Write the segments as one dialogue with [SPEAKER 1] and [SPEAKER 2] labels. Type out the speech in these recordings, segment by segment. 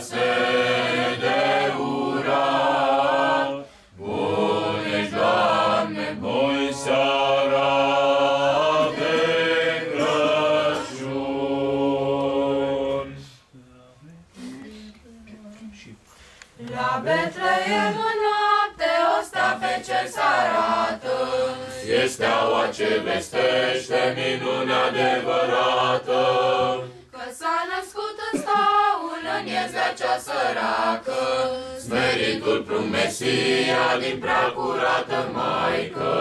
[SPEAKER 1] se de urat. Bun ești, Doamne, noi seara de Crăciun.
[SPEAKER 2] La Betleem în noapte o stea pe cer s-arată.
[SPEAKER 1] E steaua ce vestește minunea adevărată,
[SPEAKER 2] Că s-a născut în staul în iezda cea săracă.
[SPEAKER 1] smeritul prunc Mesia din prea curată Maică.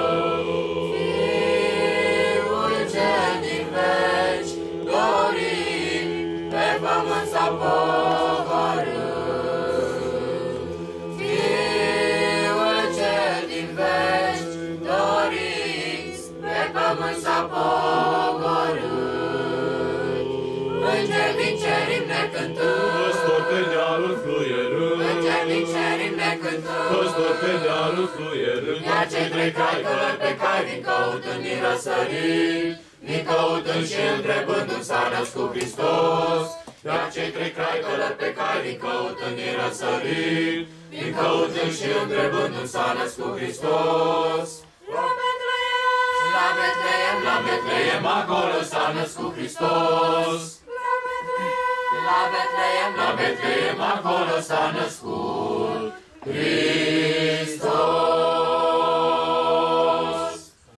[SPEAKER 2] Fiul cel din veci, dorit, pe pământ s-a pogorât. Fiul cel din veci, dorit, pe pământ s-a pogorât. Îngeri din cerim ne cântând,
[SPEAKER 1] Păstor pe dealul fluierând,
[SPEAKER 2] îngeri din cerim ne cântând,
[SPEAKER 1] păstor pe dealul fluierând,
[SPEAKER 2] iar cei trei cai călări pe cai vin căutând din răsărit, vin căutând și întrebându-mi s-a născut Hristos. Iar cei trei cai călări pe cai vin căutând din răsărit, vin căutând și întrebându-mi s-a născut Hristos. La Betleem, la Betleem, la Betleem, acolo s-a născut Hristos. La Betleem, la Betleem, acolo s-a născut Hristos.